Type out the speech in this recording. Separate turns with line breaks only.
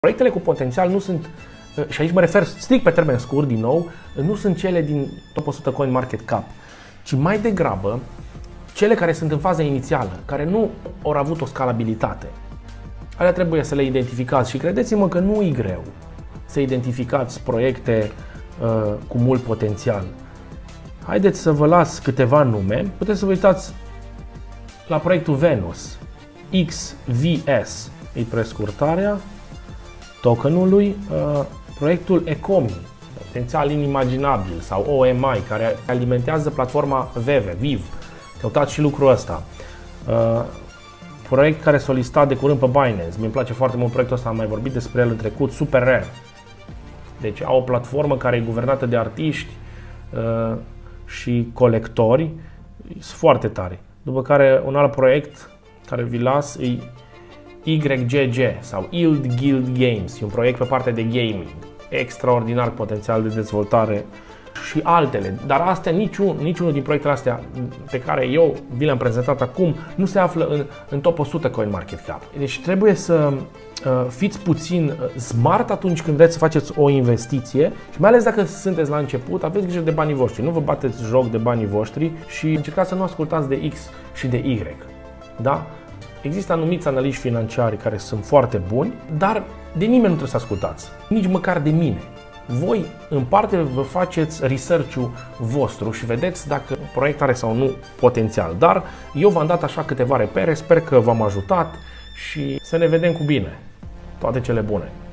Proiectele cu potențial nu sunt, și aici mă refer strict pe termen scurt din nou, nu sunt cele din top 100 CoinMarketCap, ci mai degrabă cele care sunt în faza inițială, care nu au avut o scalabilitate. Alea trebuie să le identificați și credeți-mă că nu e greu să identificați proiecte cu mult potențial. Haideți să vă las câteva nume. Puteți să vă uitați la proiectul Venus, XVS, e prescurtarea tokenului, proiectul Ecomi, potențial inimaginabil, sau OMI, care alimentează platforma VIV. Căutați și lucrul ăsta. Proiect care s-a listat de curând pe Binance. Mi-mi place foarte mult proiectul ăsta, am mai vorbit despre el în trecut, Super Rare. Deci au o platformă care e guvernată de artiști și colectori, sunt foarte tari. După care un alt proiect care vi las e YGG sau Yield Guild Games, e un proiect pe partea de gaming, extraordinar potențial de dezvoltare și altele. Dar astea, niciunul din proiectele astea pe care eu vi le-am prezentat acum nu se află în top 100 CoinMarketCap. Deci trebuie să fiți puțin smart atunci când vreți să faceți o investiție și mai ales dacă sunteți la început, aveți grijă de banii voștri, nu vă bateți joc de banii voștri și încercați să nu ascultați de X și de Y. Da? Există anumiți analiști financiari care sunt foarte buni, dar de nimeni nu trebuie să ascultați, nici măcar de mine. Voi, în parte, vă faceți research-ul vostru și vedeți dacă proiectul are sau nu potențial. Dar eu v-am dat așa câteva repere, sper că v-am ajutat și să ne vedem cu bine. Toate cele bune!